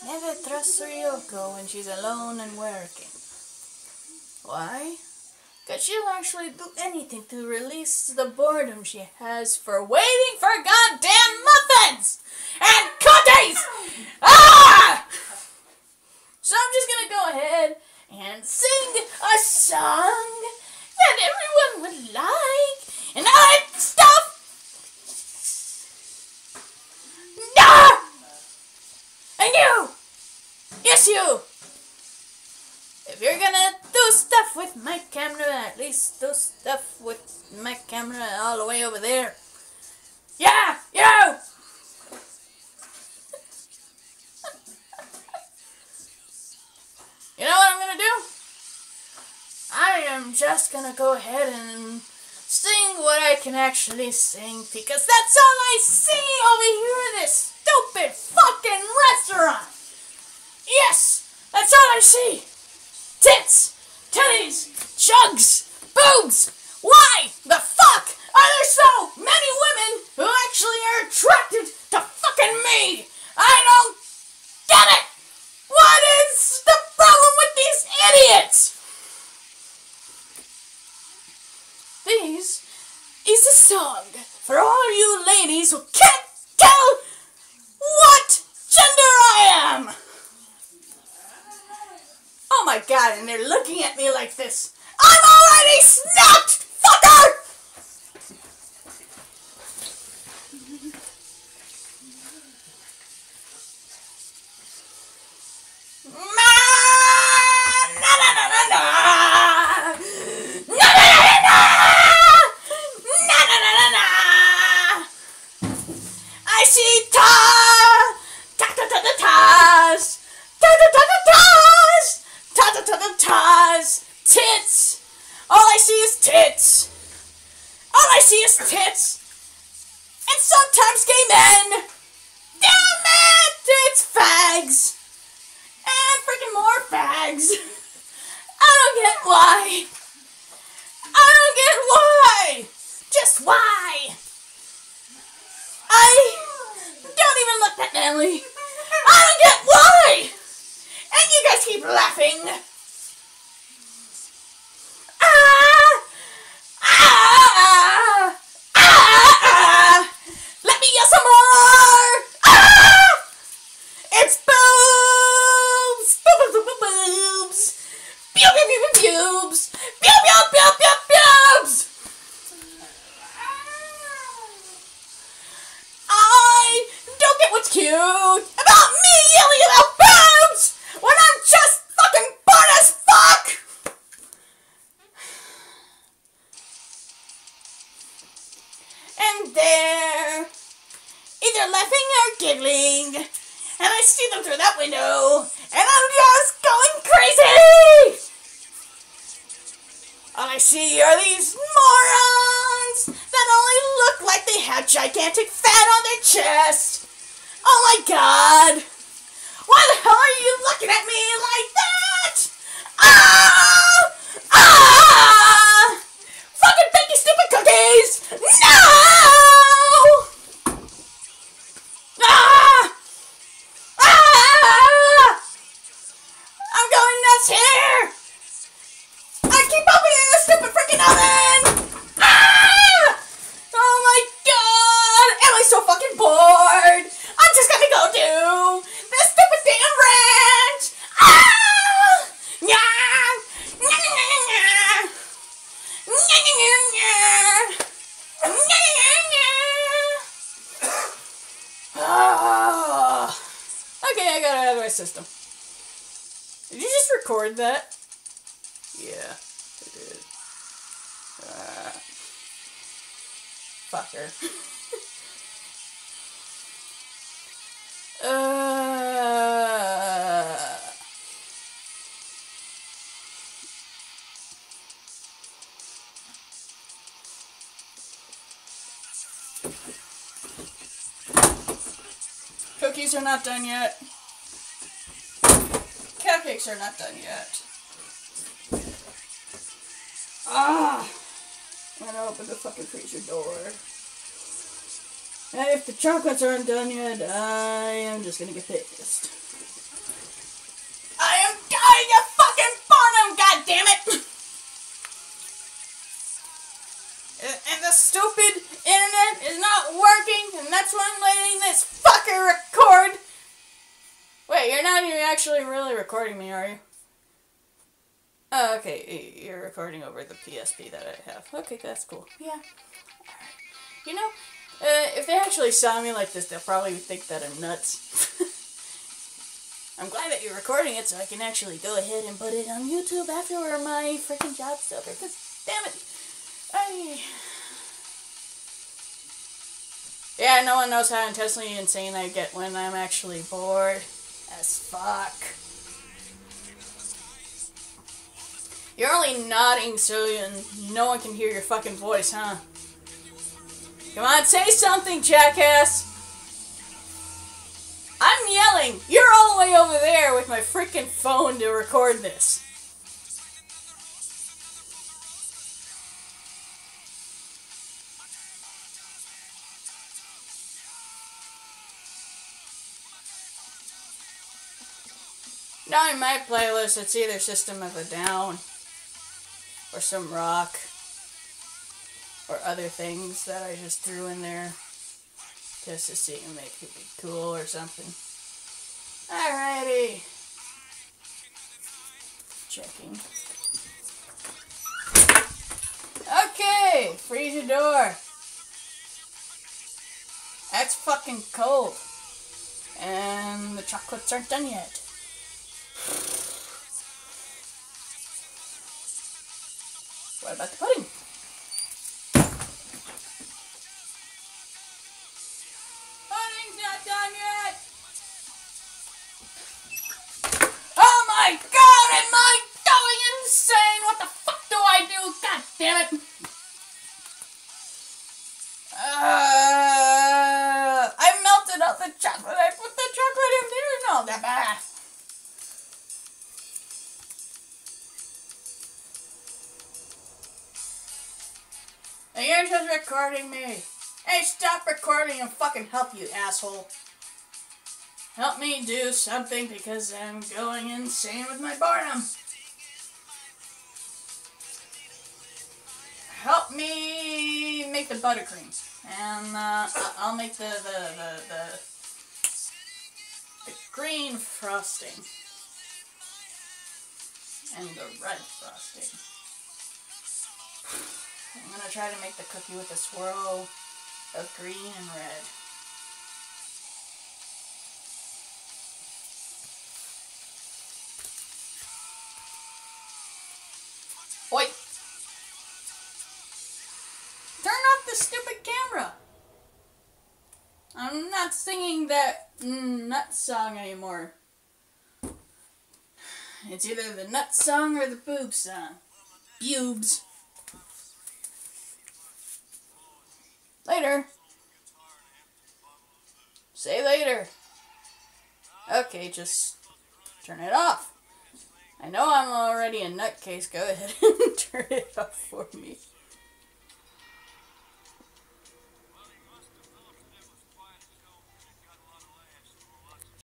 Never trust Ryoko when she's alone and working. Why? Because she'll actually do anything to release the boredom she has for waiting for goddamn muffins and cookies! Ah! So I'm just gonna go ahead and sing a song that everyone would like and all that stuff. Ah! And you! Yes, you! If you're gonna do stuff with my camera, at least do stuff with my camera all the way over there. Yeah! You! You know what I'm gonna do? I am just gonna go ahead and sing what I can actually sing, because that's all I see over here in this stupid fucking restaurant! Yes! That's all I see! Tits! Titties! Jugs! Boobs! Why the fuck are there so many women who actually are attracted to fucking me? I don't get it! What is the problem with these idiots? This is a song for all you ladies who can't tell what gender I am! Oh my god, and they're looking at me like this. I'm already snapped, fucker! I see taz, tits. All I see is tits. All I see is tits. And sometimes gay men. Damn it, it's fags. And freaking more fags. I don't get why. I don't get why. Just why. I don't even look that manly. I don't get why. And you guys keep laughing. Let me yell some more. It's boobs. Boobs. Boobs. Boobs. I don't get what's cute about me yelling about boobs when I'm just fucking bored as fuck. And they're either laughing or giggling, and I see them through that window, and I'm just going crazy! All I see are these morons that only look like they have gigantic fat on their chest. Oh my god! Why the hell are you looking at me like that? Fucking baking stupid cookies! No! I'm going nuts here! I keep opening this stupid freaking oven! Oh my god! Am I so fucking bored? I'm just gonna go do this stupid damn ranch! Okay, I got it out of my system. Did you just record that? Yeah, I did. Fucker. Cookies are not done yet. Cupcakes are not done yet. I'm gonna open the fucking freezer door. And if the chocolates aren't done yet, I am just gonna get pissed. glad you're actually really recording me, are you? Oh, okay, you're recording over the PSP that I have. Okay, that's cool. Yeah. Alright. You know, if they actually saw me like this, they'll probably think that I'm nuts. I'm glad that you're recording it so I can actually go ahead and put it on YouTube after my freaking job's over, because, damn it, Yeah, no one knows how intensely insane I get when I'm actually bored as fuck. You're only nodding so no one can hear your fucking voice, huh? Come on, say something, jackass! I'm yelling! You're all the way over there with my freaking phone to record this. Now in my playlist, it's either System of a Down or some rock or other things that I just threw in there just to see and make it be cool or something. Alrighty. Checking. Okay, freeze your door. That's fucking cold. And the chocolates aren't done yet. What about the pudding? Pudding's not done yet! Oh my god, am I going insane? What the fuck do I do? God damn it! I melted out the chocolate. I put the chocolate in there and all that. And you're just recording me. Hey, stop recording and fucking help, you asshole. Help me do something because I'm going insane with my boredom. Help me make the buttercream. And I'll make the green frosting. And the red frosting. I'm gonna try to make the cookie with a swirl of green and red. Oi! Turn off the stupid camera! I'm not singing that nut song anymore. It's either the nut song or the boob song. Boobs. Later. Say later. Okay, just turn it off. I know I'm already a nutcase. Go ahead and turn it off for me.